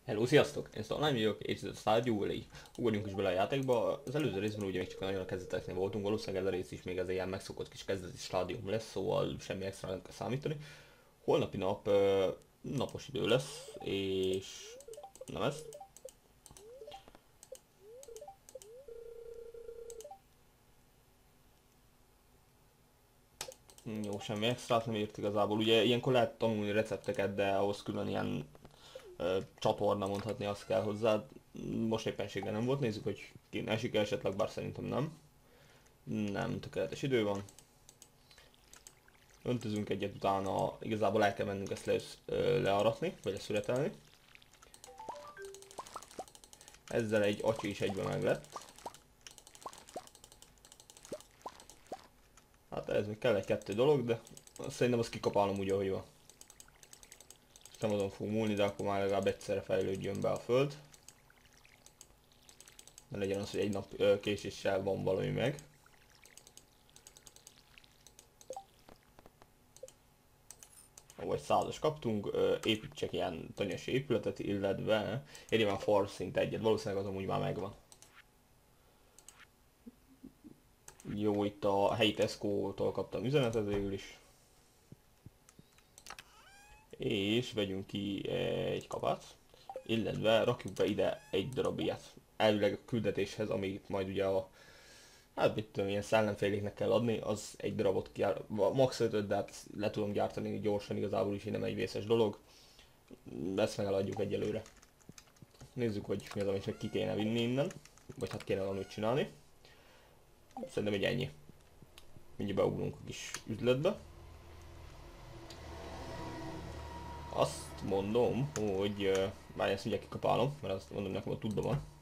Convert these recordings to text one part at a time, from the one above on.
Hello, sziasztok! Én Stalnám vagyok, és ez a Stardew Valley. Ugorjunk is bele a játékba. Az előző részben ugye még csak nagyon a kezdeteknél voltunk, valószínűleg ez a rész is még ez egy ilyen megszokott kis kezdeti stádium lesz, szóval semmi extra nem kell számítani. Holnapi nap napos idő lesz, és nem ez. Jó, semmi extrát nem írt igazából. Ugye ilyenkor lehet tanulni recepteket, de ahhoz külön ilyen csatorna mondhatni azt kell hozzá. Most éppenséggel nem volt, nézzük, hogy esik esetleg, bár szerintem nem. Nem, tökéletes idő van. Öntözünk egyet, utána igazából el kell mennünk ezt learatni, vagy leszületelni. Ezzel egy atya is egyben meg lett. Hát ez még kell egy-kettő dolog, de szerintem azt kikapálom úgy, ahogy van. Nem azon fog múlni, de akkor már legalább egyszerre fejlődjön be a föld. Ne legyen az, hogy egy nap késéssel van valami meg. Vagy 100-as kaptunk, építsek ilyen tanyas épületet, illetve érjem már farm szint egyet, valószínűleg az amúgy már megvan. Jó, itt a helyi Tesco-tól kaptam üzenetet végül is. És vegyünk ki egy kabát, illetve rakjuk be ide egy darab ilyet. Elvileg a küldetéshez, amit majd ugye hát mit tudom, ilyen szellemféléknek kell adni, az egy darabot kell, max 5, de hát le tudom gyártani gyorsan, igazából is nem egy vészes dolog. Ezt meg eladjuk egyelőre. Nézzük, hogy mi az, amit meg ki kéne vinni innen, vagy hát kéne valamit csinálni. Szerintem egy ennyi. Mindjárt beugrunk a kis üzletbe. Azt mondom, hogy már ezt ugye kikapálom, mert azt mondom nekem, hogy tudva van.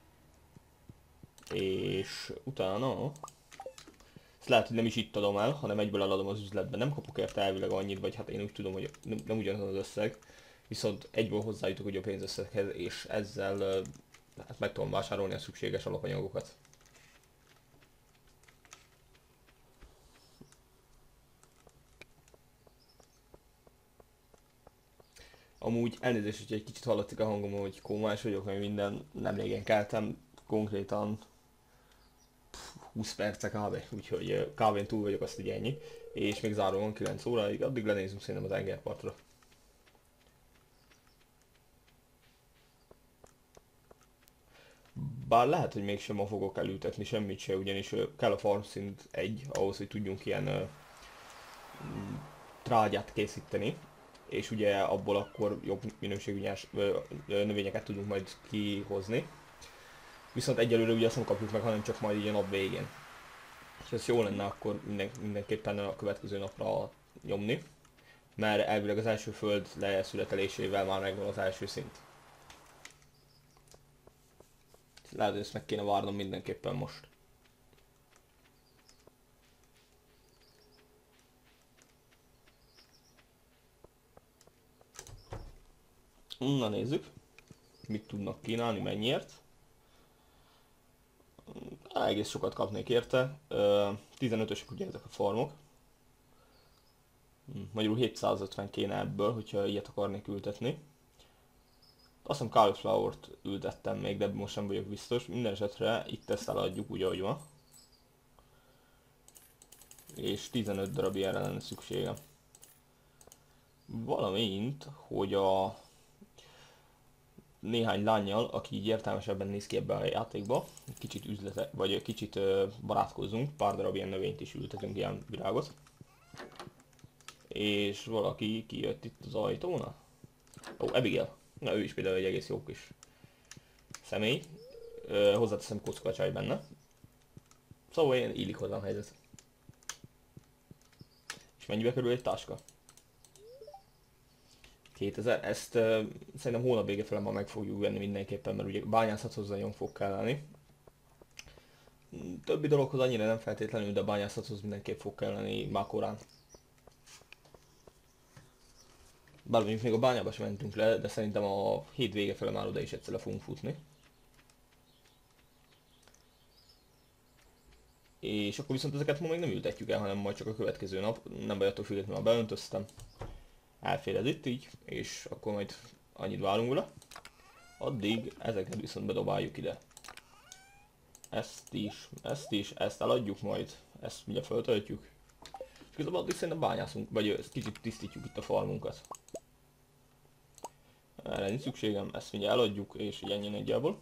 És utána ezt lehet, hogy nem is itt adom el, hanem egyből eladom az üzletben. Nem kapok érte elvileg annyit, vagy hát én úgy tudom, hogy nem ugyanaz az összeg. Viszont egyből hozzájutok ugye a pénzösszeghez, és ezzel hát meg tudom vásárolni a szükséges alapanyagokat. Amúgy elnézést, hogy egy kicsit hallatszik a hangom, hogy kómás vagyok, mert minden nem régen keltem, konkrétan 20 perce kb. Úgyhogy kávén túl vagyok, azt ugye ennyi. És még záró van 9 óráig, addig lenézünk szerintem az tengerpartra. Bár lehet, hogy mégsem ma fogok elültetni semmit se, ugyanis kell a farm szint 1 ahhoz, hogy tudjunk ilyen trágyát készíteni. És ugye abból akkor jobb minőségű növényeket tudunk majd kihozni. Viszont egyelőre ugye azt nem kapjuk meg, hanem csak majd így a nap végén. És ez jó lenne akkor mindenképpen a következő napra nyomni. Mert elvileg az első föld leszületelésével már megvan az első szint. Lehet, hogy ezt meg kéne várnom mindenképpen most. Na nézzük, mit tudnak kínálni, mennyiért. Egész sokat kapnék érte. 15-ösek ugye ezek a farmok. Magyarul 750 kéne ebből, hogyha ilyet akarnék ültetni. Azt hiszem cauliflower-t ültettem még, de most nem vagyok biztos. Minden esetre itt ezt eladjuk úgy, ahogy van. És 15 darab ilyenre lenne szüksége. Valamint, hogy a néhány lányjal, aki így értelmesebben néz ki ebbe a játékba, kicsit vagy kicsit barátkozzunk, pár darab ilyen növényt is ültetünk, ilyen virágot. És valaki kijött itt az ajtóna. Ó, Abigail. Na, ő is például egy egész jó kis személy. Hozzáteszem kockacsaj benne. Szóval ilyen illik hozzám helyzet. És mennyibe kerül egy táska? 2000, ezt szerintem hónap vége felé már meg fogjuk venni mindenképpen, mert ugye bányászathoz nagyon fog kelleni. Többi dologhoz annyira nem feltétlenül, de bányászathoz mindenképp fog kelleni már korán. Bár mondjuk még a bányába sem mentünk le, de szerintem a hét vége felé már oda is egyszer le fogunk futni. És akkor viszont ezeket ma még nem ültetjük el, hanem majd csak a következő nap. Nem baj, attól függetlenül már beöntöztem. Elfér ez itt így, és akkor majd annyit várunk vele. Addig ezeket viszont bedobáljuk ide. Ezt is, ezt eladjuk majd, ezt ugye föltöltjük. És igazából addig szerintem bányászunk, vagy kicsit tisztítjuk itt a farmunkat. Erre nincs szükségem, ezt ugye eladjuk, és így ennyi nagyjából.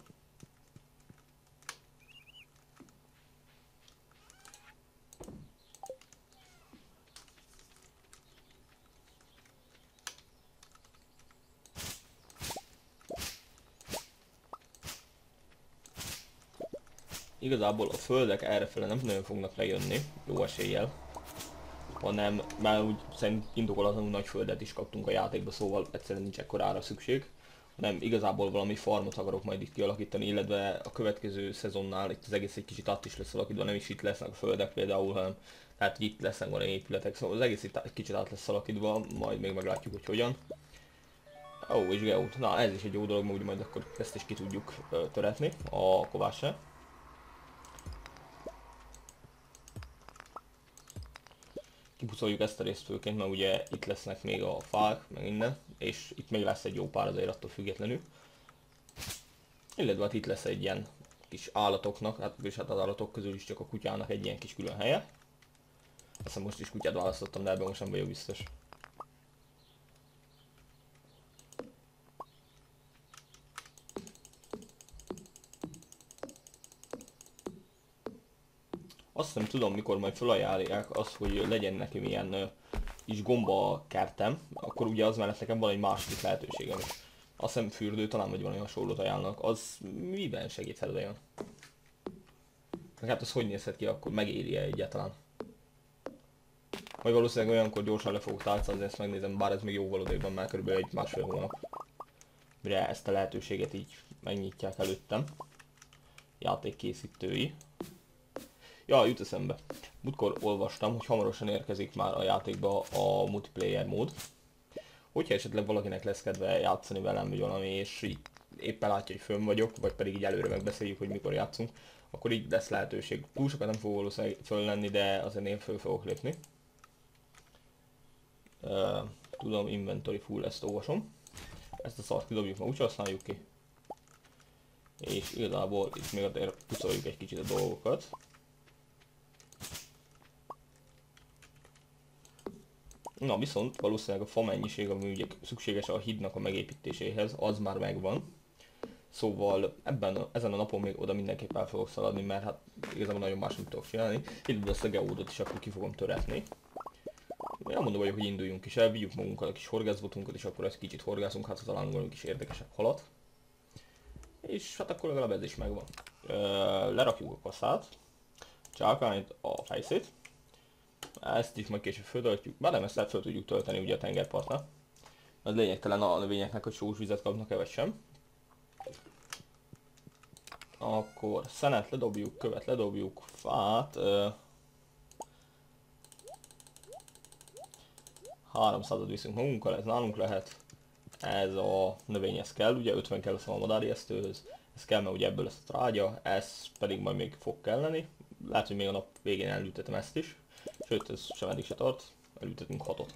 Igazából a földek errefele nem nagyon fognak lejönni, jó eséllyel. Hanem már úgy szerint indokolatlanul nagy földet is kaptunk a játékba, szóval egyszerűen nincs ekkorára szükség. Hanem igazából valami farmot akarok majd itt kialakítani, illetve a következő szezonnál itt az egész egy kicsit át is lesz alakítva, nem is itt lesznek a földek például, hanem tehát itt lesznek valami épületek, szóval az egész itt egy kicsit át lesz alakítva, majd még meglátjuk, hogy hogyan. Ó, és geót. Na, ez is egy jó dolog, mert majd akkor ezt is ki tudjuk töretni a kovással. Kipucoljuk ezt a részt főként, mert ugye itt lesznek még a fák, meg innen, és itt még lesz egy jó pár azért attól függetlenül. Illetve hát itt lesz egy ilyen kis állatoknak, és hát az állatok közül is csak a kutyának egy ilyen kis külön helye. Aztán most is kutyát választottam, de ebben most nem vagyok biztos. Azt nem tudom, mikor majd felajánlják azt, hogy legyen nekem ilyen kis gomba kertem, akkor ugye az mellett nekem van egy másik lehetőségem is. Azt hiszem fürdő, talán vagy valami hasonlót ajánlnak, az miben segíthet olyan? Hát az hogy nézhet ki, akkor megéri-e egyáltalán? Vagy valószínűleg olyankor gyorsan le fogok tálcázni, ezt megnézem, bár ez még jóval odébb már körülbelül egy másfél hónap. Mire ezt a lehetőséget így megnyitják előttem. Játékkészítői. Ja, jut eszembe. Múltkor olvastam, hogy hamarosan érkezik már a játékba a multiplayer mód. Hogyha esetleg valakinek lesz kedve játszani velem, vagy valami, és így éppen látja, hogy fönn vagyok, vagy pedig így előre megbeszéljük, hogy mikor játszunk, akkor így lesz lehetőség. Túl sokat nem fog valószínűleg föl lenni, de azért én föl fogok lépni. Tudom, inventory full, ezt olvasom. Ezt a szart kidobjuk, ma úgy használjuk ki. És igazából itt még azért pucoljuk egy kicsit a dolgokat. Na viszont valószínűleg a fa mennyiség, ami ugye szükséges a hídnak a megépítéséhez, az már megvan. Szóval ezen a napon még oda mindenképp el fogok szaladni, mert hát igazából nagyon más nem tudok csinálni. Illetve ezt a geódot is akkor ki fogom töretni. Én mondom vagyok, hogy induljunk is el, vigyük magunkkal a kis horgászbotunkat, és akkor ezt kicsit horgászunk, hát ha találunk valami kis érdekesebb halat. És hát akkor legalább ez is megvan. Lerakjuk a kaszát, csákányt, a fejszét. Ezt is majd később föltöltjük, bár nem ezt föl tudjuk tölteni ugye a tengerpartnál. Az lényegtelen a növényeknek, hogy sós vizet kapnak-e vagy sem. Akkor szenet ledobjuk, követ ledobjuk, fát. 300-at viszünk magunkkal, ez nálunk lehet. Ez a növényhez kell, ugye 50 kell a madári esztőhöz. Ez kell, mert ugye ebből lesz a trágya, ez pedig majd még fog kelleni. Lehet, hogy még a nap végén elültetem ezt is. Sőt, ez sem eddig se tart, elültetünk 6-ot.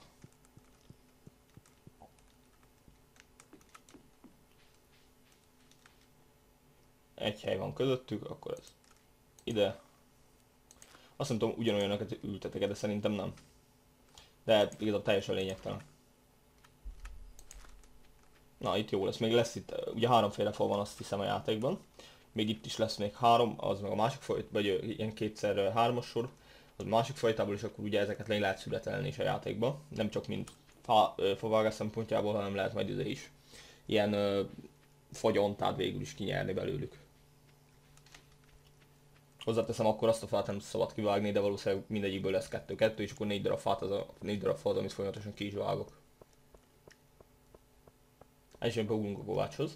Egy hely van közöttük, akkor ez ide. Azt nem tudom, ugyanolyanokat ültetek, de szerintem nem. De igazából teljesen lényegtelen. Na, itt jó lesz, még lesz itt, ugye háromféle fal van azt hiszem a játékban. Még itt is lesz még három, az meg a másik fajta, vagy ilyen kétszer hármas sor. Az másik fajtából, és akkor ugye ezeket le lehet születelni is a játékba. Nem csak mint favágás szempontjából, hanem lehet majd ide is ilyen fagyontát végül is kinyerni belőlük. Hozzáteszem, akkor azt a fát nem szabad kivágni, de valószínűleg mindegyikből lesz 2-2, és akkor 4 darab fát, az a 4 darab fát, amit folyamatosan ki is vágok. És jön beugrunk a kovácshoz.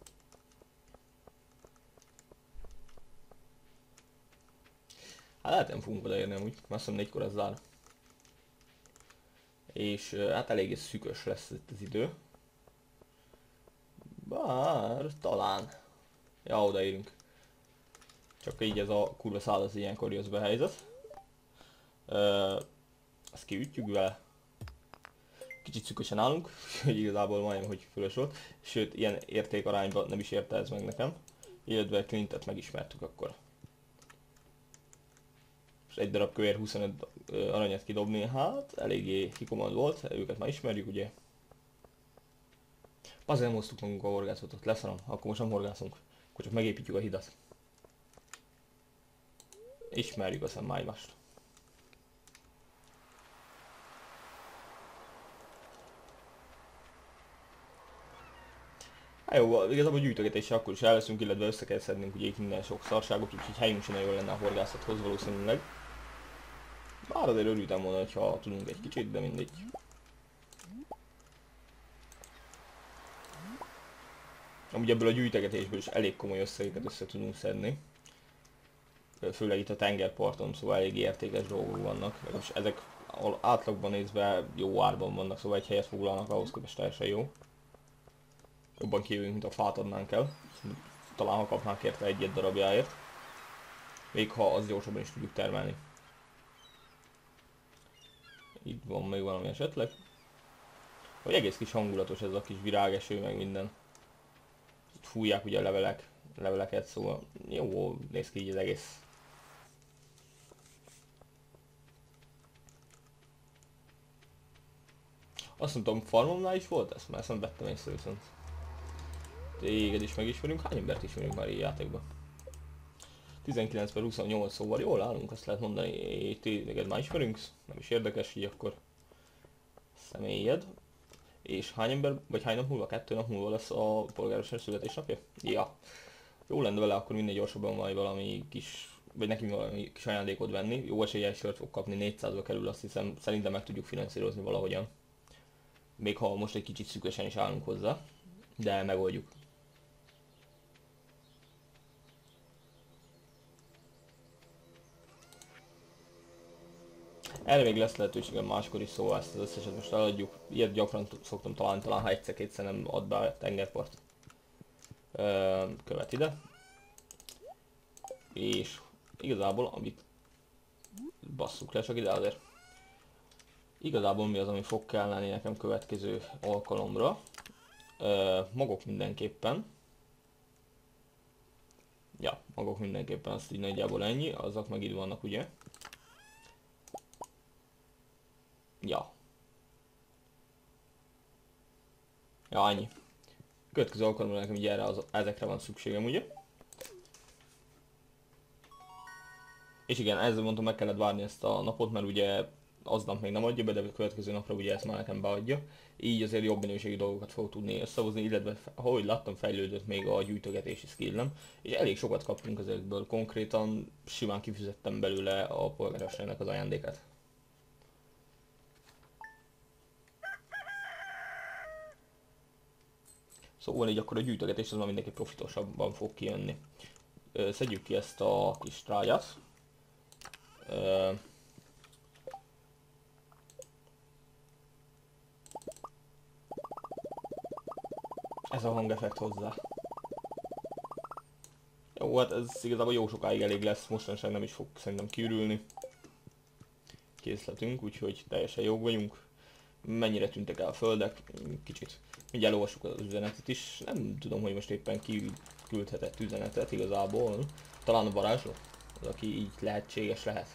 Hát lehet nem fogunk odaérni amúgy, azt hiszem 4-kor ez zár. És hát eléggé szűkös lesz itt az idő. Bár talán. Ja, odaérünk. Csak így ez a kurva száll az ilyenkor jössz be a helyzet. Ezt kiütjük vele. Kicsit szükösen állunk, hogy igazából majdnem, hogy fölös volt. Sőt, ilyen értékarányban nem is érte ez meg nekem. Illetve Clintet megismertük akkor. És egy darab kövér 25 aranyat kidobni, hát eléggé kikomand volt, őket már ismerjük ugye. Azért nem hoztuk magunk a horgászatot, leszarom, akkor most nem horgászunk. Akkor csak megépítjük a hidat. Ismerjük aztán már egymást. Hát jó, igazából a gyűjtögetéssel akkor is elveszünk, illetve össze kell szednünk ugye itt minden sok szarságot, úgyhogy helyünk sem nagyon lenne a horgászathoz valószínűleg. Bár azért örültem volna, ha tudunk egy kicsit, de mindegy. Amúgy ebből a gyűjtegetésből is elég komoly összegeket össze tudunk szedni. Főleg itt a tengerparton, szóval elég értékes dolgok vannak. És ezek átlagban nézve jó árban vannak, szóval egy helyet foglalnak, ahhoz képest teljesen jó. Jobban kijövünk, mint a fát adnánk el. Talán ha kapnánk érte egy darabjáért. Még ha az gyorsabban is tudjuk termelni. Itt van még valami esetleg. Vagy egész kis hangulatos ez a kis virágeső, meg minden. Itt fújják ugye a leveleket, szóval jó néz ki így az egész. Azt mondtam, farmomnál is volt ez? Mert ezt nem vettem észre viszont. Téged is megismerünk, hány embert ismerünk már így játékban? 19/28, szóval jól állunk, azt lehet mondani, téged már ismerünk, nem is érdekes, így akkor személyed. És hány ember, vagy hány nap múlva, 2 nap múlva lesz a polgármester születésnapja? Ja. Jó lenne vele akkor minél gyorsabban majd valami kis, vagy neki valami kis ajándékot venni. Jó eséllyel sört fog kapni, 400-ba kerül, azt hiszem, szerintem meg tudjuk finanszírozni valahogyan. Még ha most egy kicsit szűkösen is állunk hozzá, de megoldjuk. Erre még lesz lehetőségem máskor is, szóval ezt az összeset most eladjuk. Ilyet gyakran szoktam találni, talán ha egyszer-kétszer nem ad be a tengerpart. Követ ide. És igazából, amit basszuk le csak ide azért. Igazából mi az, ami fog kelleni nekem következő alkalomra. Magok mindenképpen. Ja, magok mindenképpen, azt így nagyjából ennyi, azok meg itt vannak ugye. Ja. Ja, annyi. Következő alkalommal nekem így ezekre van szükségem, ugye? És igen, ezzel mondtam, meg kellett várni ezt a napot, mert ugye aznap még nem adja be, de a következő napra ugye ezt már nekem beadja. Így azért jobb minőségi dolgokat fog tudni összehozni, illetve ahogy láttam, fejlődött még a gyűjtögetési skillem, és elég sokat kaptunk ezekből, konkrétan simán kifizettem belőle a polgármesternek az ajándékát. Szóval így akkor a gyűjtögetés az már mindenki profitosabban fog kijönni. Szedjük ki ezt a kis trágyát. Ez a hangeffekt hozzá. Jó, hát ez igazából jó sokáig elég lesz, mostanság nem is fog szerintem kiürülni. Készletünk, úgyhogy teljesen jók vagyunk. Mennyire tűntek el a földek? Kicsit. Mindjárt olvassuk az üzenetet is. Nem tudom, hogy most éppen ki küldhetett üzenetet igazából. Talán a varázsló? Az, aki így lehetséges lehet.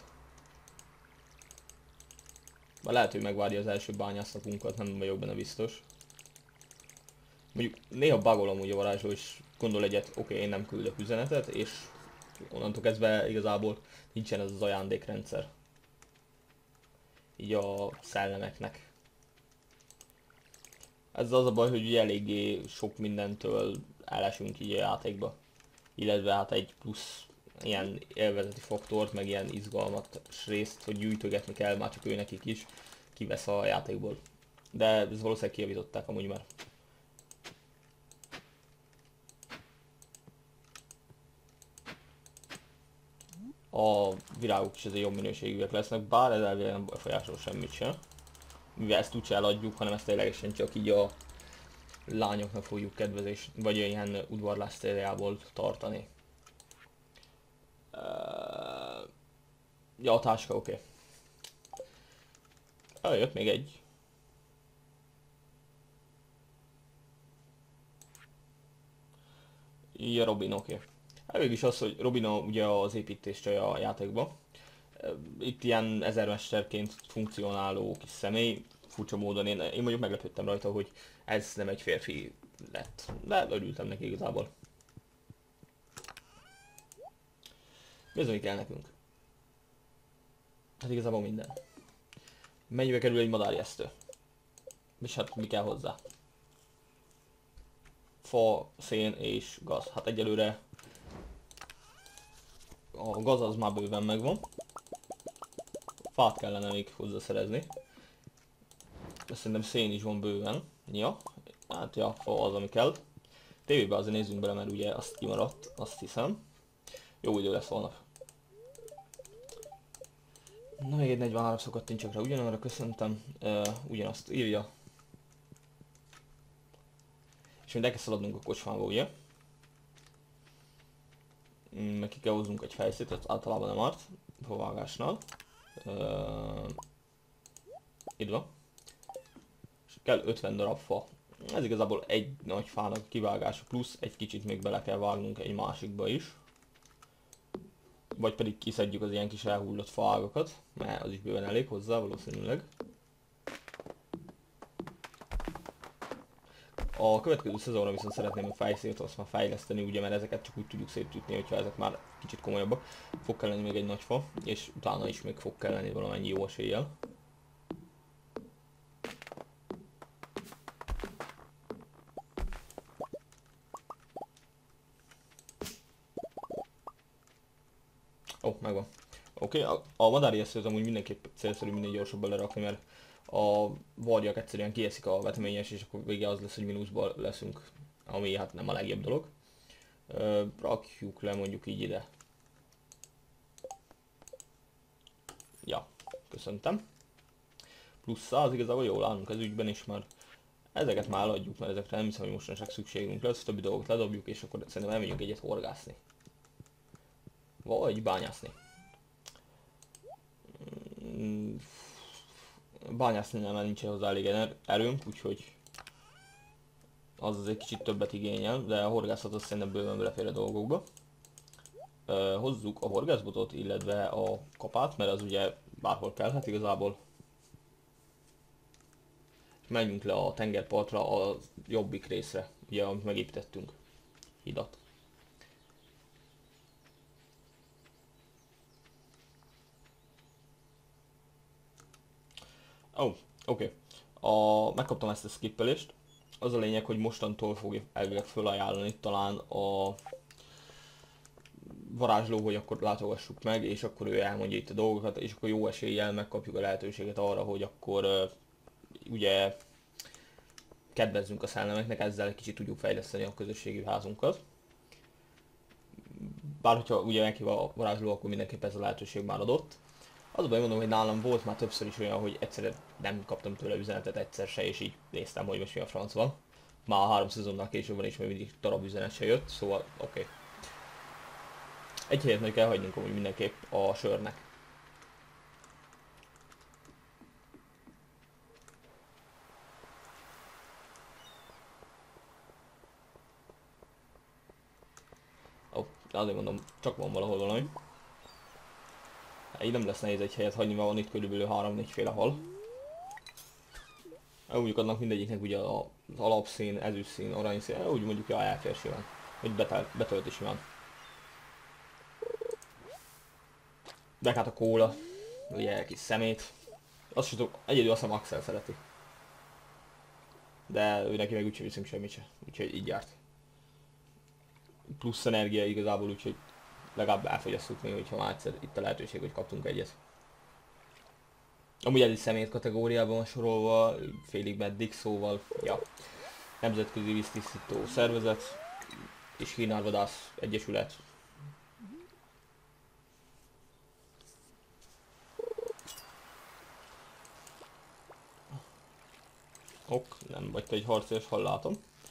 Már lehet, hogy megvárja az első bányászatunkat, nem vagyok benne biztos. Mondjuk néha bugolom úgy a varázsló, és gondol egyet, oké, én nem küldök üzenetet, és onnantól kezdve igazából nincsen ez az ajándékrendszer. Így a szellemeknek. Ez az a baj, hogy ugye eléggé sok mindentől elesünk így a játékba. Illetve hát egy plusz ilyen élvezeti faktort, meg ilyen izgalmas részt, hogy gyűjtögetni kell, már csak ő nekik is, kivesz a játékból. De ez valószínűleg kijavították amúgy már. A virágok is azért jobb minőségűek lesznek, bár ez elvileg nem befolyásol semmit sem. Mivel ezt úgyse eladjuk, hanem ezt ténylegesen csak így a lányoknak fogjuk kedvezés, vagy ilyen udvarlás céljából tartani. Ja, a táska, oké. Jött még egy. Ja, Robin, oké. Okay. Elég is az, hogy Robin ugye az építés a játékban. Itt ilyen ezermesterként funkcionáló kis személy, furcsa módon én mondjuk meglepődtem rajta, hogy ez nem egy férfi lett. De örültem neki igazából. Bizony kell nekünk. Hát igazából minden. Mennyibe kerül egy madárjesztő? És hát mi kell hozzá? Fa, szén és gaz. Hát egyelőre a gaz az már bőven megvan. Fát kellene még hozzászerezni. De szerintem szén is van bőven. Ja, hát ja, fa az ami kell. Tévébe azért nézzünk bele, mert ugye azt kimaradt, azt hiszem. Jó idő lesz holnap. Na még egy 43 szokott csak rá, ugyanarra köszöntem, ugyanazt írja. És még el kell szaladnunk a kocsmába, ugye? Meg ki kell hoznunk egy fejszét, az általában nem árt, favágásnál. Itt van. És kell 50 darab fa. Ez igazából egy nagy fának kivágása, plusz egy kicsit még bele kell vágnunk egy másikba is. Vagy pedig kiszedjük az ilyen kis elhullott faágakat, mert az is bőven elég hozzá valószínűleg. A következő szezonra viszont szeretném a fejszét azt már fejleszteni, ugye, mert ezeket csak úgy tudjuk szétütni, hogyha ezek már kicsit komolyabbak. Fog kelleni még egy nagy fa, és utána is még fog kelleni valamennyi jó eséllyel. Megvan. Oké, a madári eszőt amúgy mindenképp célszerű minél gyorsabban lerakni, mert a varjak egyszerűen kieszik a veteményes, és akkor vége az lesz, hogy mínuszban leszünk, ami hát nem a legjobb dolog. Rakjuk le mondjuk így ide. Ja, köszöntem. Plusz 100, igazából jól állunk az ügyben is, mert ezeket már adjuk, mert ezekre nem hiszem, hogy mostanság szükségünk lesz, többi dolgot ledobjuk, és akkor szerintem elmegyünk egyet horgászni. Vagy bányászni. Bányászni nem, nincs hozzá elég erőnk, úgyhogy az egy kicsit többet igényel, de a horgászatot szerintem bőven belefér a dolgokba. Hozzuk a horgászbotot, illetve a kapát, mert az ugye bárhol kellhet igazából. És menjünk le a tengerpartra, a jobbik részre, ugye amit megépítettünk, hidat. Oké. Megkaptam ezt a skippelést. Az a lényeg, hogy mostantól fogja elvileg felajánlani talán a varázsló, hogy akkor látogassuk meg, és akkor ő elmondja itt a dolgokat, és akkor jó eséllyel megkapjuk a lehetőséget arra, hogy akkor ugye kedvezzünk a szellemeknek, ezzel egy kicsit tudjuk fejleszteni a közösségi házunkat. Bár hogyha ugye meghív a varázsló, akkor mindenképp ez a lehetőség már adott. Az a baj, mondom, hogy nálam volt már többször is olyan, hogy egyszerűen nem kaptam tőle üzenetet egyszer se, és így néztem, hogy most mi a franc van. Már 3 szezonnal később van, és még mindig darab üzenet se jött, szóval oké. Egy helyet meg kell hagynunk amúgy mindenképp a sörnek. De azért mondom, csak van valahol valami. Így nem lesz nehéz egy helyet hagyni, mert van itt körülbelül 3-4 féle hal. Úgy adnak mindegyiknek ugye az alapszín, ezüstszín, aranyszín, úgy mondjuk ja, elfér simán. Hogy betölti simán. De hát a kóla, ugye kis szemét. Azt sem tudom, egyedül azt a Maxel szereti. De ő neki meg úgyse viszünk semmit se, úgyhogy így járt. Plusz energia igazából, úgyhogy legalább elfogyasszuk még, hogyha már egyszer itt a lehetőség, hogy kaptunk egyet. Amúgy ez is szemét kategóriában van sorolva, félig meddig, szóval, ja. Nemzetközi víztisztító szervezet és Kínálvadász egyesület. Nem vagy te egy harcos, hall látom.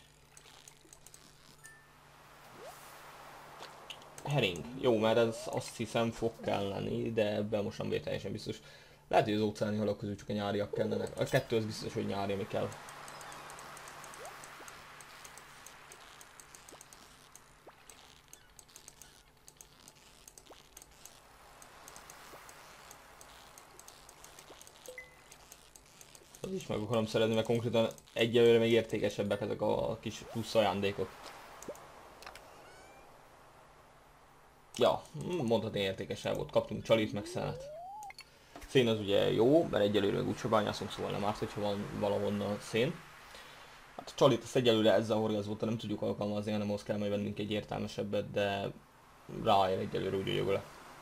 Hering. Jó, mert ez azt hiszem fog kelleni, de ebben most nem teljesen biztos. Lehet, hogy az óceáni halak közül csak a nyáriak kellenek. A kettő az biztos, hogy nyári, ami kell. Az is meg akarom szerezni, mert konkrétan egyelőre még értékesebbek ezek a kis plusz ajándékok. Ja, mondhatni értékesebb volt. Kaptunk csalit, meg szenet. Szén az ugye jó, mert egyelőre meg úgyse bányászunk, szóval nem árt, hogyha van valahonnan szén. Hát a csalit ezt egyelőre ezzel a horgászbottal nem tudjuk alkalmazni, hanem ahhoz kell majd vennünk egy értelmesebbet, de ráér egyelőre úgy vagyok vele.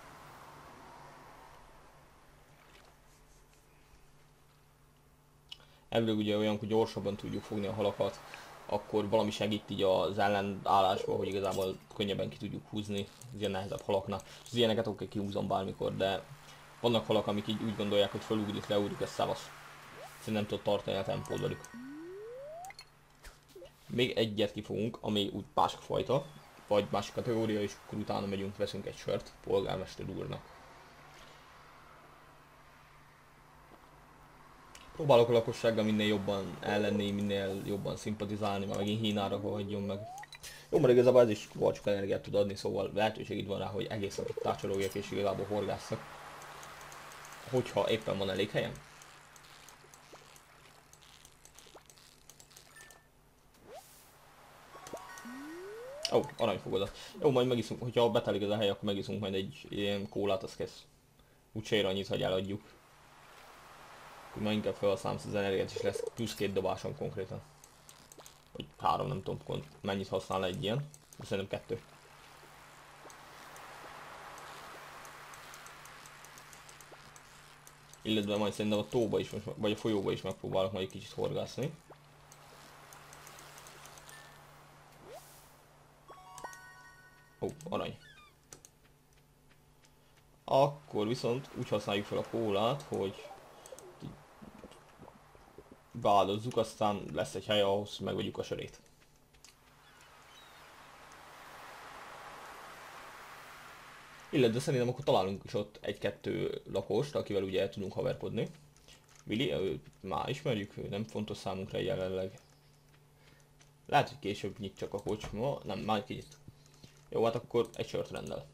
Elvileg ugye olyan, hogy gyorsabban tudjuk fogni a halakat, akkor valami segít így az ellenállásba, hogy igazából könnyebben ki tudjuk húzni az ilyen nehezebb halaknak. Az ilyeneket oké, kihúzom bármikor, de vannak halak, amik így úgy gondolják, hogy felugrik, leugrik, ez szavasz. Szerintem nem tudod tartani a tempót velük. Még egyet kifogunk, ami úgy másik fajta, vagy másik kategória, és akkor utána megyünk, veszünk egy sört polgármester úrnak. Próbálok a lakossággal minél jobban ellenni, minél jobban szimpatizálni, mert megint Hínára hagyjon meg. Jó, mert igazából ez is csak energiát tud adni, szóval lehetőség itt van rá, hogy egész napot tácsorogjak és igazából horgásszak. Hogyha éppen van elég helyem. Ó, aranyfogadat. Jó, majd megiszunk, hogyha betelik ez a hely, akkor megiszunk majd egy ilyen kólát, az kész. Úgyse ér annyit, hogy eladjuk. Akkor már inkább felhasználom az energiát, és lesz plusz 2 dobásom konkrétan. Vagy 3, nem tudom mennyit használ egy ilyen. De szerintem 2. Illetve majd szerintem a tóba is, vagy a folyóba is megpróbálok majd egy kicsit horgászni. Ó, arany. Akkor viszont úgy használjuk fel a kólát, hogy beáldozzuk, aztán lesz egy hely ahhoz, hogy megvegyük a sörét. Illetve szerintem akkor találunk is ott egy-kettő lakost, akivel ugye el tudunk haverkodni. Willy, őt már ismerjük, ő nem fontos számunkra jelenleg. Lehet, hogy később nyit csak a kocsma, nem, már kinyit. Jó, hát akkor egy sört rendel.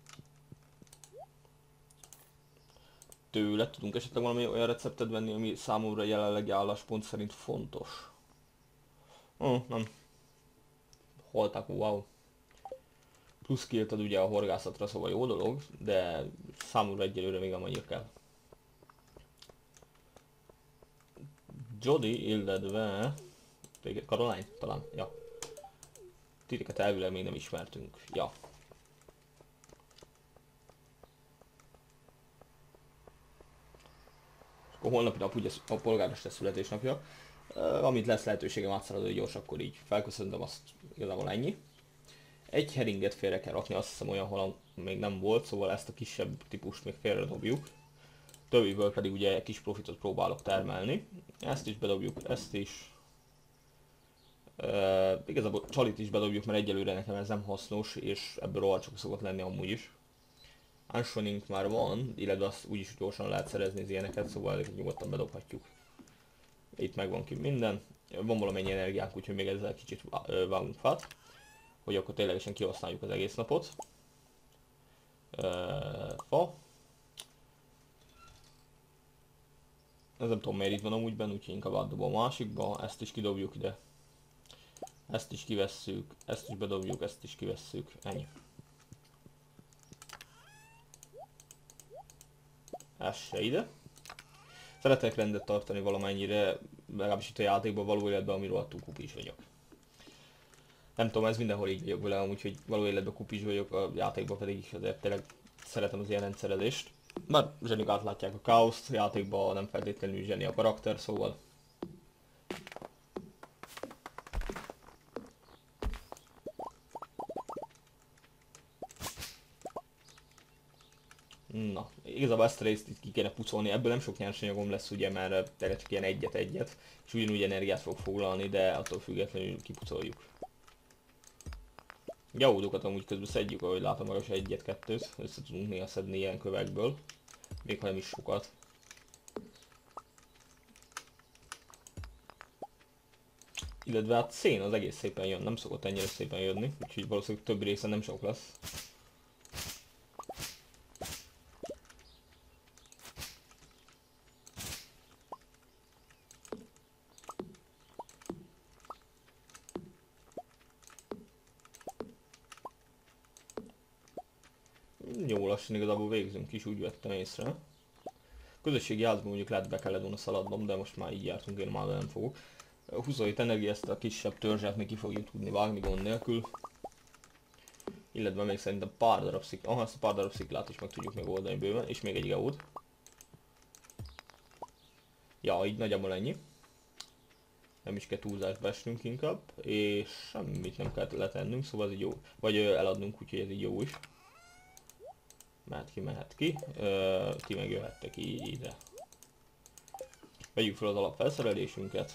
Tőle tudunk esetleg valami olyan receptet venni, ami számomra jelenlegi álláspont szerint fontos. Nem. Holták, wow. Plusz killt ad ugye a horgászatra, szóval jó dolog, de számomra egyelőre még annyira kell. Jody, illetve... Caroline? Talán, ja. Titeket elvileg még nem ismertünk, ja. Akkor holnapi nap ugye a polgármester születésnapja. Amit lesz lehetőségem átszállodni gyors, akkor így felköszöntöm, azt igazából ennyi. Egy heringet félre kell rakni, azt hiszem olyan halam még nem volt, szóval ezt a kisebb típust még félre dobjuk. Többiből pedig ugye kis profitot próbálok termelni. Ezt is bedobjuk, ezt is. Igazából csalit is bedobjuk, mert egyelőre nekem ez nem hasznos, és ebből rohadt sok szokott lenni amúgy is. Ansonink már van, illetve azt úgyis gyorsan lehet szerezni az ilyeneket, szóval ezeket nyugodtan bedobhatjuk. Itt megvan ki minden. Van valamennyi energiánk, úgyhogy még ezzel kicsit vágunk fel, hogy akkor ténylegesen kihasználjuk az egész napot. Fa. Ez nem tudom miért itt van amúgy benne, úgyhogy inkább átdobom a másikba. Ezt is kidobjuk ide. Ezt is kivesszük, ezt is bedobjuk, ezt is kivesszük. Ennyi. Ez se ide. Szeretek rendet tartani valamennyire, legalábbis itt a játékban, való életben, amiről rohadtul kupis vagyok. Nem tudom, ez mindenhol így vagyok vele, úgyhogy való életben kupis vagyok, a játékban pedig azért tényleg szeretem az ilyen rendszerezést. Már zsenik átlátják a káoszt, a játékban nem feltétlenül zseni a karakter, szóval... Na, igazából ezt a részt itt ki kéne pucolni, ebből nem sok nyersanyagom lesz ugye, mert tényleg csak ilyen egyet-egyet, és ugyanúgy energiát fog foglalni, de attól függetlenül kipucoljuk. Gyahódokat amúgy közben szedjük, ahogy látom, magas egyet-kettőt, össze tudunk néha szedni ilyen kövekből, még ha nem is sokat. Illetve hát szén az egész szépen jön, nem szokott ennyire szépen jönni, úgyhogy valószínűleg több része nem sok lesz. Jó lassan igazából végzünk is, úgy vettem észre. Közösségi házban mondjuk lehet be kellett volna szaladnom, de most már így jártunk, én már nem fogok. 27 energia, ezt a kisebb törzset még ki fogjuk tudni vágni gond nélkül. Illetve még szerintem pár darab sziklát, ezt a pár darab sziklát is meg tudjuk megoldani bőven, és még egy geód. Ja, így nagyjából ennyi. Nem is kell túlzásba esnünk inkább, és semmit nem kell letennünk, szóval ez így jó. Vagy eladnunk, úgyhogy ez így jó is. Mehet ki. Ti meg jöhettek így ide. Vegyük fel az alapfelszerelésünket.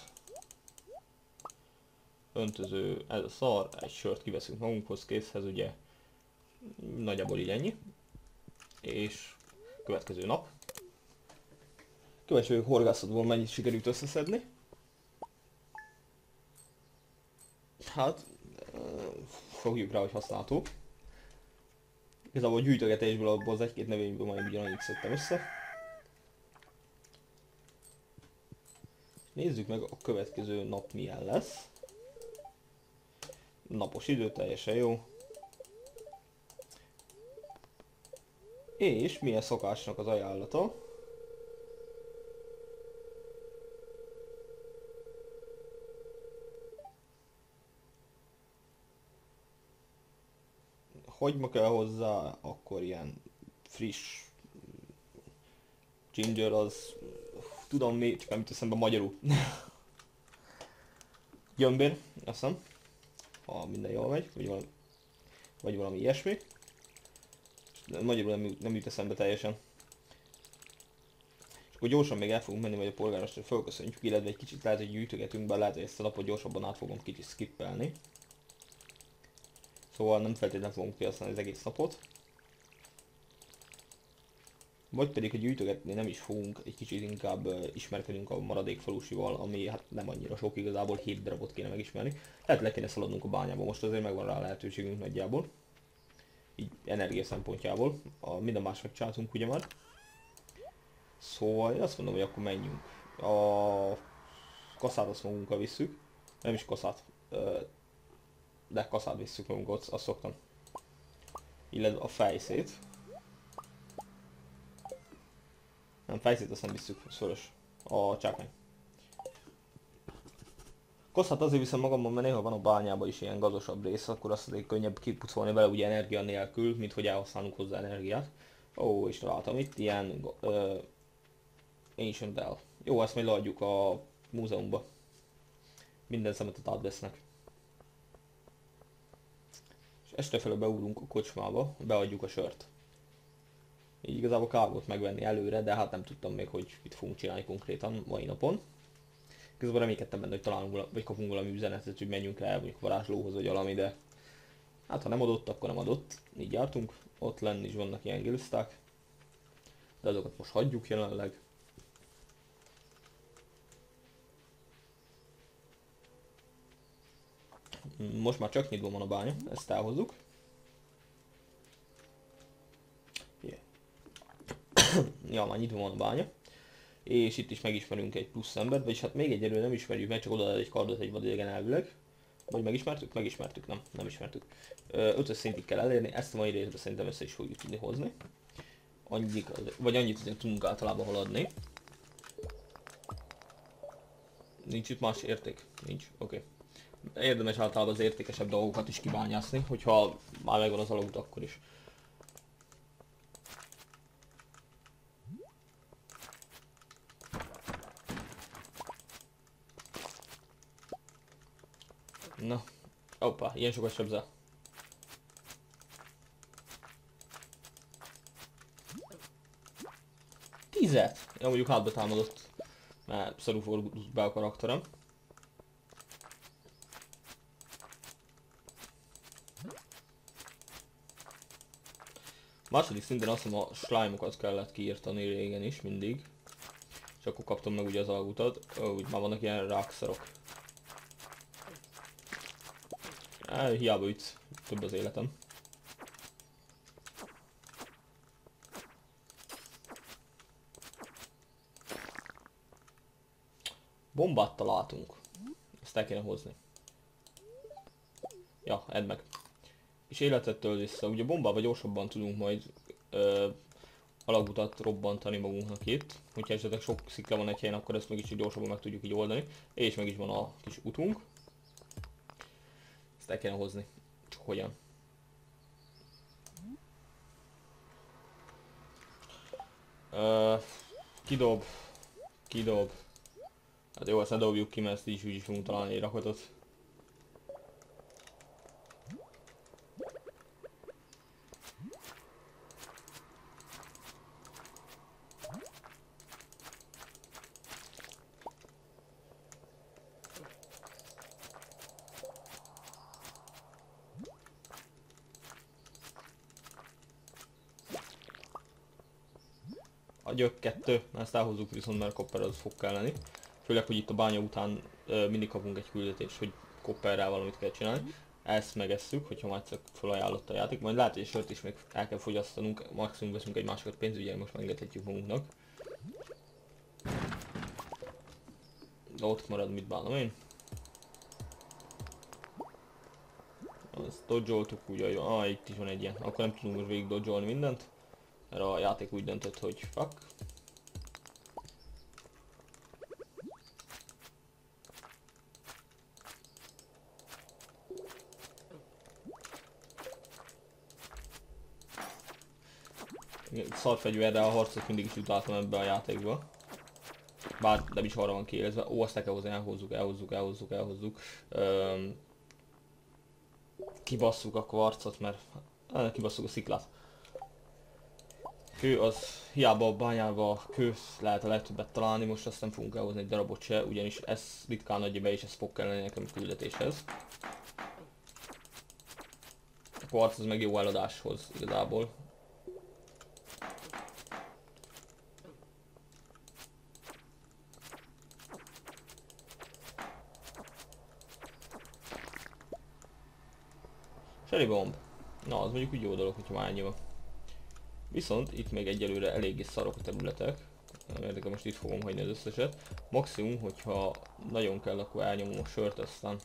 Öntöző, ez a szar, egy sört kiveszünk magunkhoz, készhez ugye. Nagyjából így ennyi. És következő nap. Következő horgászatból mennyit sikerült összeszedni. Hát, fogjuk rá, hogy használható. Igazából a gyűjtögetésből abból az egy-két növényből majd ugyanannyit szedtem össze. Nézzük meg a következő nap milyen lesz. Napos idő, teljesen jó. És milyen szokásnak az ajánlata. Hagyma kell hozzá, akkor ilyen friss ginger az, tudom mi, csak nem jut eszembe magyarul. Gyömbér, azt hiszem, ha minden jól megy, vagy valami ilyesmi. De magyarul nem jut eszembe teljesen. És akkor gyorsan még el fogunk menni, vagy a polgármester fölköszöntjük, illetve egy kicsit lehet, hogy gyűjtögetünk be, lehet, hogy ezt a napot gyorsabban át fogom kicsit skippelni. Szóval nem feltétlenül fogunk kihasználni az egész napot. Vagy pedig, hogy gyűjtögetni nem is fogunk, egy kicsit inkább ismerkedünk a maradék falusival, ami hát nem annyira sok, igazából 7 darabot kéne megismerni. Tehát le kéne szaladnunk a bányába, most azért megvan rá a lehetőségünk nagyjából. Így energia szempontjából, minden más megcsináltunk ugye már. Szóval én azt mondom, hogy akkor menjünk. A kaszát azt magunkkal visszük, nem is kaszát, de kaszát visszük magunkat, azt szoktam. Illetve a fejszét. Nem, fejszét azt nem visszük, szörös. A csákmány. Koszát azért viszem magamban, mert néha van a bányában is ilyen gazosabb rész, akkor azt azért könnyebb kipucolni vele ugye energia nélkül, mint hogy elhasználunk hozzá energiát. Ó, és találtam itt ilyen Ancient Bell. Jó, ezt majd leadjuk a múzeumba. Minden szemetet átvesznek. És estefele beugrunk a kocsmába, beadjuk a sört. Így igazából kár volt megvenni előre, de hát nem tudtam még, hogy mit fogunk csinálni konkrétan mai napon. Közben reménykedtem benne, hogy találunk vagy kapunk valami üzenetet, hogy menjünk el mondjuk varázslóhoz vagy valami, de hát ha nem adott, akkor nem adott. Így jártunk. Ott lenn is vannak ilyen giliszták, de azokat most hagyjuk jelenleg. Most már csak nyitva van a bánya, ezt elhozzuk. Yeah. Ja, már nyitva van a bánya. És itt is megismerünk egy plusz embert, vagyis hát még egyelőre nem ismerjük meg, csak oda egy kardot egy vadidegen elvileg. Vagy megismertük? Megismertük, nem ismertük. 5-ös szintig kell elérni, ezt a mai részben szerintem össze is fogjuk tudni hozni. Annyit azért tudunk általában haladni. Nincs itt más érték? Nincs? Oké. Érdemes általában az értékesebb dolgokat is kibányászni, hogyha már megvan az alagút, akkor is. Na, hoppá, ilyen sokat sebzel. Tízet! Ja, mondjuk hátba támadott, mert szarul fordult be a karakterem. Második szinten azt hiszem a slime-okat kellett kiírtani régen is, mindig. És akkor kaptam meg ugye az alagutat. Úgy már vannak ilyen rákszarok. Hiába ütsz, több az életem. Bombát találtunk. Ezt el kéne hozni. Ja, edd meg. És életet tölt vissza. Ugye bombával gyorsabban tudunk majd alagutat robbantani magunknak itt. Hogyha esetleg sok szikla van egy helyen, akkor ezt meg is gyorsabban meg tudjuk így oldani. És meg is van a kis utunk. Ezt el kéne hozni. Csak hogyan? Kidob. Kidob. Hát jó, azt ne dobjuk ki, mert ezt így is fogunk találni egy rakotot. A gyök 2, ezt elhozzuk viszont, mert kopper az fog kelleni. Főleg, hogy itt a bánya után mindig kapunk egy küldetést, hogy kopperrel valamit kell csinálni. Ezt megesszük, hogyha már egyszer felajánlott a játék. Majd lehet, hogy egy sört is még el kell fogyasztanunk, maximum veszünk egy másikat pénzt, ugye most megengedhetjük magunknak. De ott marad, mit bánom én. Ezt dodge-oltuk úgy, hogy itt is van egy ilyen. Akkor nem tudunk most végig dodge-olni mindent. Mert a játék úgy döntött, hogy fuck. Szarfegyverrel a harcot mindig is utáltam ebbe a játékba. Bár nem is arra van kiélezve. Ó, azt el kell hozni, elhozzuk. Kibasszuk a kvarcot, mert... kibasszuk a sziklát. Kő az hiába a bányába kőt lehet a legtöbbet találni, most azt nem fogunk elhozni egy darabot se, ugyanis ez ritkán adja be és ez fog kelleni nekem a küldetéshez. A kvarc az meg jó eladáshoz igazából. Sherry bomb. Na, az mondjuk úgy jó dolog, hogyha már ennyi van. Viszont itt még egyelőre eléggé szarok a területek. Nem érdekel, most itt fogom hagyni az összeset. Maximum, hogyha nagyon kell, akkor elnyomom a sört, aztán...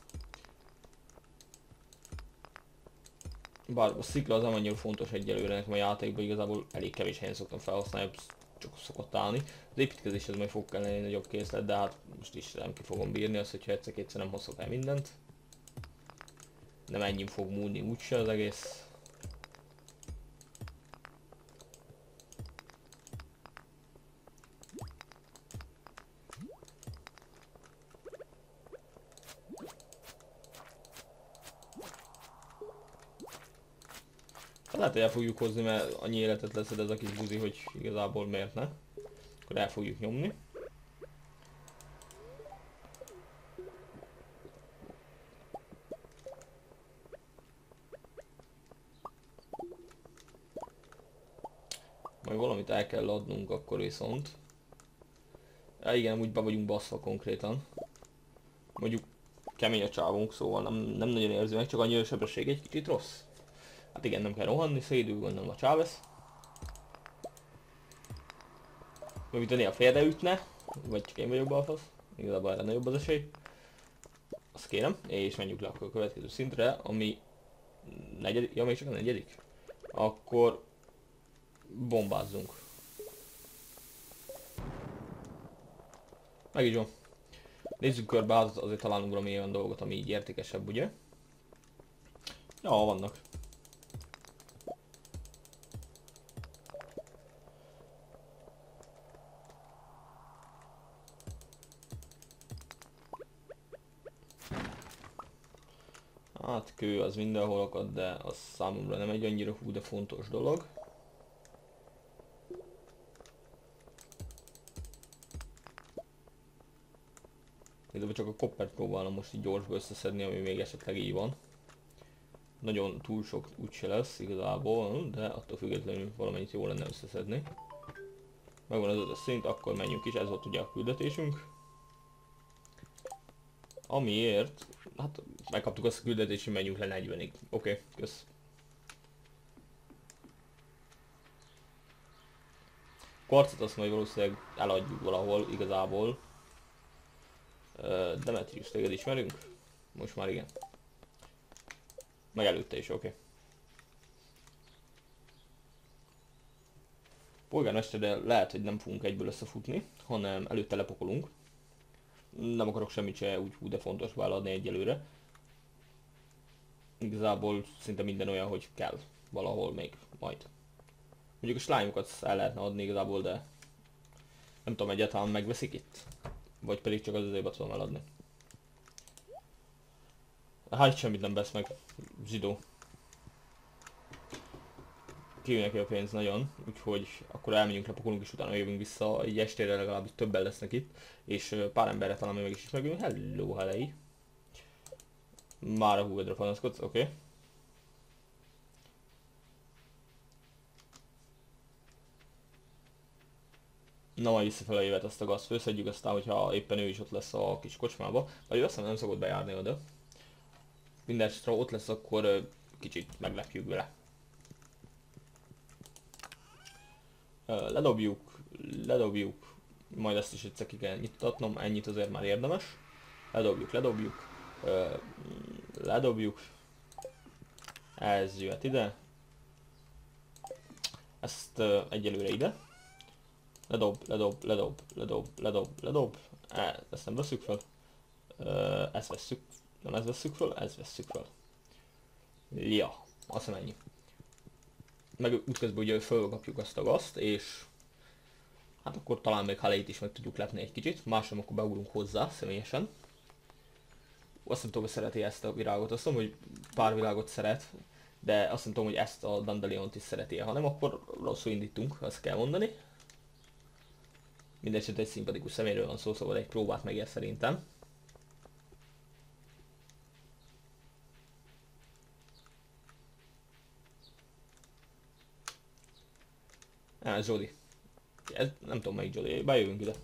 Bár a szikla az nem annyira fontos egyelőre nekem a játékban, igazából elég kevés helyen szoktam felhasználni, csak szokott állni. Az építkezéshez majd fog kelleni egy nagyobb készlet, de hát most is nem ki fogom bírni azt, hogyha egyszer-kétszer nem hozok el mindent. Nem ennyi fog múlni úgyse az egész. Lehet, hogy el fogjuk hozni, mert annyi életet leszed ez a kis buzi, hogy igazából miért ne. Akkor el fogjuk nyomni. Majd valamit el kell adnunk akkor viszont. Ja, igen, úgy be vagyunk baszva konkrétan. Mondjuk kemény a csávunk, szóval nem nagyon érzi meg, csak annyi a sebesség egy kicsit rossz. Hát igen, nem kell rohanni, szédül gondolom a Chávez. Mert mint a néha félreütne, vagy csak én vagyok balfasz, igazából erre nagyobb az esély. Azt kérem, és menjünk le akkor a következő szintre, ami negyedik, ja még csak a negyedik. Akkor bombázzunk. Meg is van. Nézzük körbe, azért találunk valami olyan dolgot, ami így értékesebb, ugye? Ja, vannak. Hát kő az mindenhol akad, de az számomra nem egy annyira hú, de fontos dolog. Igazából csak a koppert próbálom most így gyorsba összeszedni, ami még esetleg így van. Nagyon túl sok úgyse lesz igazából, de attól függetlenül valamennyit jó lenne összeszedni. Megvan az 5-ös szint, akkor menjünk is, ez volt ugye a küldetésünk. Amiért, hát megkaptuk azt a küldetést, hogy menjünk le 40-ig. Oké, kösz. Kvarcot azt majd valószínűleg eladjuk valahol igazából. Demetrius, téged ismerünk? Most már igen. Meg előtte is, oké. Polgármesterrel lehet, hogy nem fogunk egyből összefutni, hanem előtte lepokolunk. Nem akarok semmit se úgy hú de fontos vállaladni egyelőre. Igazából szinte minden olyan, hogy kell valahol még majd. Mondjuk a slime-okat el lehetne adni igazából, de nem tudom, egyáltalán megveszik itt? Vagy pedig csak az azért tudom eladni. Hát semmit nem vesz meg, zsidó. Kívül neki a pénz nagyon, úgyhogy akkor elmegyünk, lepakolunk és utána jövünk vissza, így estére legalább többen lesznek itt, és pár emberre talán még is ismerünk. Hello, helei! Már a húgadra panaszkodsz, oké. Okay. Na majd visszafele jöhet azt a gazt főszedjük, aztán hogyha éppen ő is ott lesz a kis kocsmába. Vagy ő azt hiszem nem szokott bejárni oda. Mindenesetre ott lesz, akkor kicsit meglepjük vele. Ledobjuk, majd ezt is egyszer ki kell nyitatnom, ennyit azért már érdemes. Ledobjuk, ez jöhet ide, ezt egyelőre ide. Ledob, ezt nem veszük fel, ezt vesszük, nem ezt vesszük fel, ezt vesszük fel. Ja, azt hiszem ennyi. Meg útközben ugye fölkapjuk azt a gazt, és hát akkor talán még Haley-t is meg tudjuk lepni egy kicsit, másra akkor beugrunk hozzá személyesen. Azt nem tudom, hogy szereti ezt a virágot, azt tudom, hogy pár virágot szeret, de azt nem tudom, hogy ezt a Dandeliont is szereti -e. Ha nem, akkor rosszul indítunk, azt kell mondani. Mindenesetre egy szimpatikus személyről van szó, szóval egy próbát megér szerintem. Ez Jody. Ez, nem tudom melyik Jody, bejövünk ide.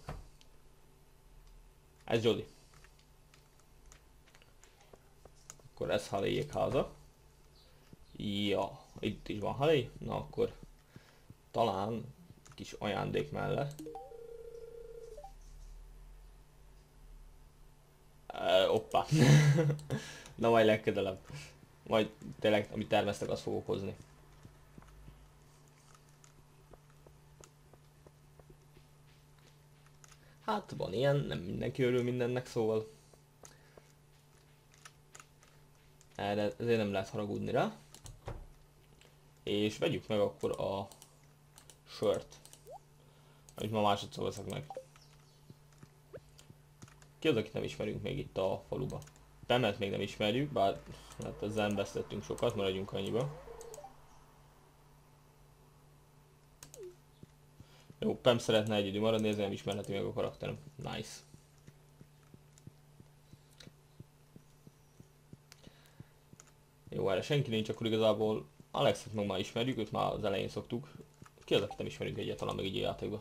Ez Jody. Akkor ez Haley-ék háza. Ja, itt is van Haley. Na akkor talán kis ajándék mellett. Oppa. Na majd legközelebb. Majd tényleg, amit terveztek, azt fogok hozni. Hát van ilyen, nem mindenki örül mindennek, szóval erre ezért nem lehet haragudni rá. És vegyük meg akkor a sört, amit ma másodszor veszek meg. Ki az, akit nem ismerünk még itt a faluba? Pemet még nem ismerjük, bár hát ezzel nem vesztettünk sokat, maradjunk annyiba. Jó, Pem szeretne egyedül maradni, ezért nem ismerheti meg a karakterem. Nice. Jó, erre senki nincs, akkor igazából Alexet meg már ismerjük, őt már az elején szoktuk. Ki az, akit nem ismerünk egyáltalán meg így a játékban?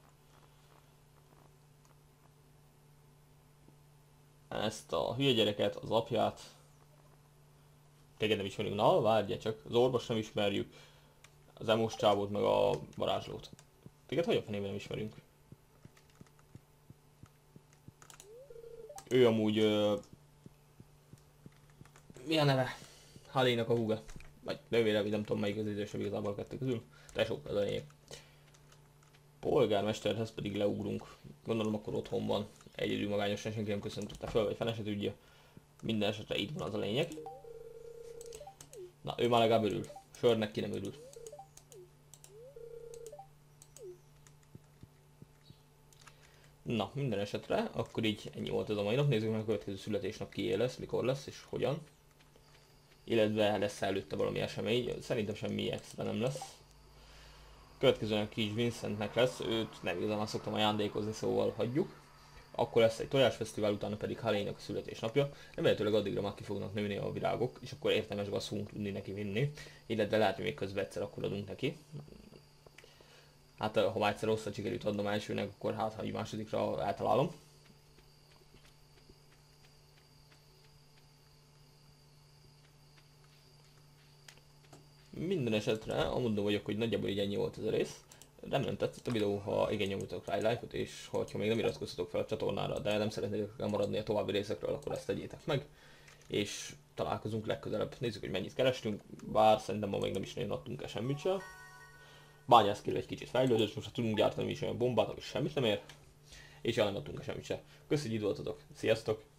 Ezt a hülye gyereket, az apját. Téged nem ismerünk, na várjál csak, az orvos nem ismerjük. Az emos csávót meg a varázslót. Téged hogy a fenében nem ismerünk? Ő amúgy... mi a neve? Haley-nak a húga. Vagy nővére, vagy nem tudom melyik az idősebb igazából a kettő közül. Tesó, ez a lényeg. Polgármesterhez pedig leugrunk. Gondolom akkor otthon van. Egyedül magányosan senki nem köszöntötte fel, vagy fene se tudja. Minden esetre itt van az a lényeg. Na, ő már legalább örül. Sörnek ki nem örül. Na, minden esetre, akkor így ennyi volt ez a mai nap. Nézzük meg a következő születésnap kié lesz, mikor lesz és hogyan. Illetve lesz előtte valami esemény, szerintem semmi extra nem lesz. Következően kis Vincentnek lesz, őt nem igazán szoktam ajándékozni, szóval hagyjuk. Akkor lesz egy tojásfesztivál, utána pedig Haley-nek a születésnapja. Remélhetőleg addigra már ki fognak nőni a virágok, és akkor értelmes gazt fogunk tudni neki vinni. Illetve lehet, hogy még közben egyszer akkor adunk neki. Hát ha már egyszer rosszat sikerült adnom elsőnek, akkor hát ha egy másodikra eltalálom. Minden esetre amondom vagyok, hogy nagyjából így ennyi volt ez a rész. Remélem tetszett a videó, ha igen nyomjatok rá egy lájkot, és ha még nem iratkoztatok fel a csatornára, de nem szeretnétek elmaradni a további részekről, akkor ezt tegyétek meg. És találkozunk legközelebb. Nézzük, hogy mennyit kerestünk, bár szerintem ma még nem is nagyon adtunk el semmit sem. bányászkérő egy kicsit fejlődött, most tudunk gyártani is olyan bombát, ami semmit nem ér, és jelen adtunk semmit se. Köszönjük, hogy itt voltatok. Sziasztok!